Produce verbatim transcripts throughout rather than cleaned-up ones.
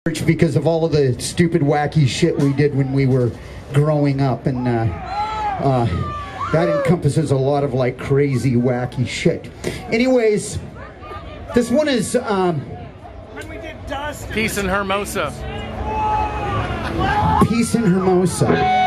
because of all of the stupid, wacky shit we did when we were growing up, and uh, uh, that encompasses a lot of like crazy, wacky shit. Anyways, this one is um, when we did Dust. Peace in Hermosa. Peace in Hermosa.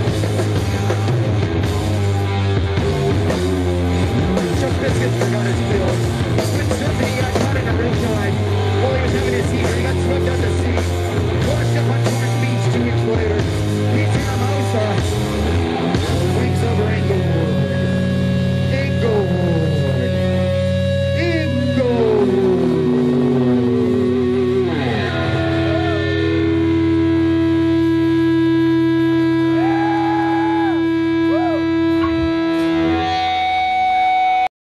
Biscuits are gonna